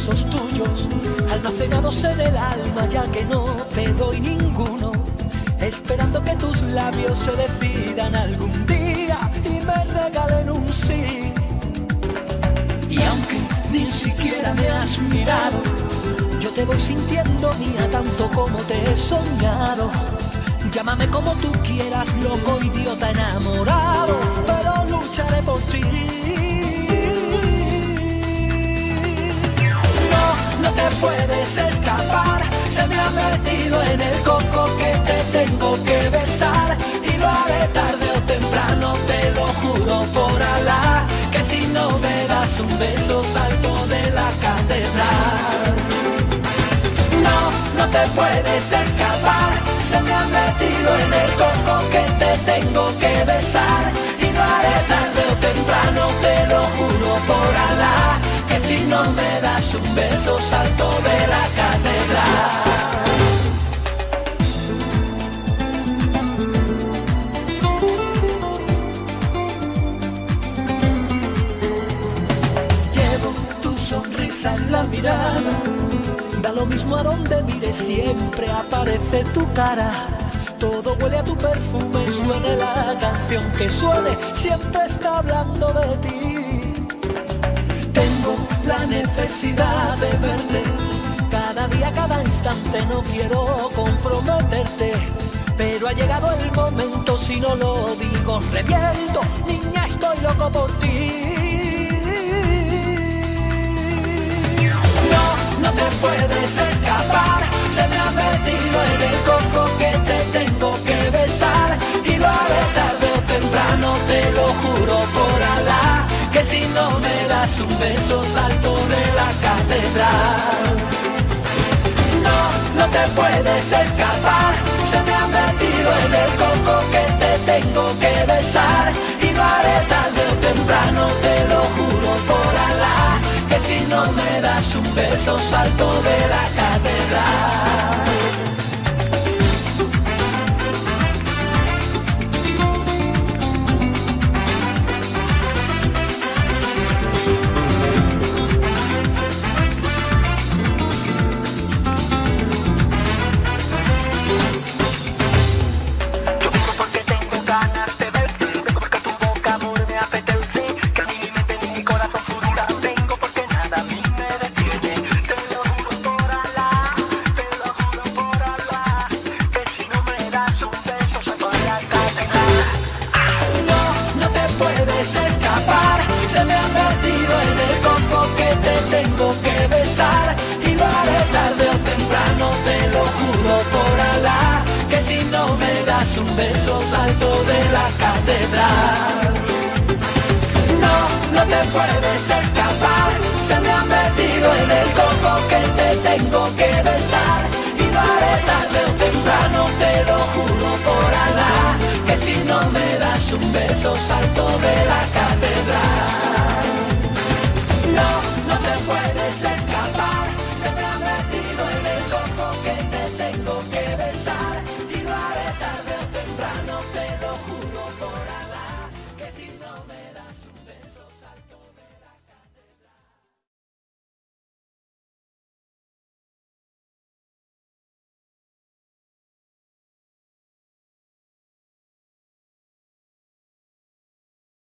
besos tuyos, almacenados en el alma ya que no te doy ninguno, esperando que tus labios se decidan algún día y me regalen un sí. Y aunque ni siquiera me has mirado, yo te voy sintiendo mía tanto como te he soñado. Llámame como tú quieras, loco, idiota, enamorado, pero lucharé por ti. No te puedes escapar, se me ha metido en el coco que te tengo que besar. Y lo haré tarde o temprano, te lo juro por Alá, que si no me das un beso salto de la catedral. No te puedes escapar, se me ha metido en el coco que te tengo que besar. Y lo haré tarde o temprano, te lo juro por Alá, que si no me das un beso salto de la catedral. Llevo tu sonrisa en la mirada, da lo mismo a donde mire, siempre aparece tu cara. Todo huele a tu perfume, suene la canción que suene, siempre está hablando de ti. Tengo la necesidad de verte, cada día, cada instante, no quiero comprometerte, pero ha llegado el momento, si no lo digo reviento, niña, estoy loco por ti. No te puedes escapar, se me ha metido en el coco que te tengo que besar. Y lo haré tarde o temprano, te lo juro por Alá, que si no me das un beso salto de la catedral. No te puedes escapar, se me ha metido en el coco que te tengo que besar. Y lo haré tarde o temprano, te lo juro por Alá, que si no me das un beso salto de la catedral. Escapar, se me ha metido en el coco que te tengo que besar. Y lo haré tarde o temprano, te lo juro por Alá, que si no me das un beso salto de la catedral. No te puedes escapar, se me ha metido en el coco que te tengo que besar. Y lo haré tarde o temprano, te lo juro por Alá, que si no me das un beso salto de la catedral.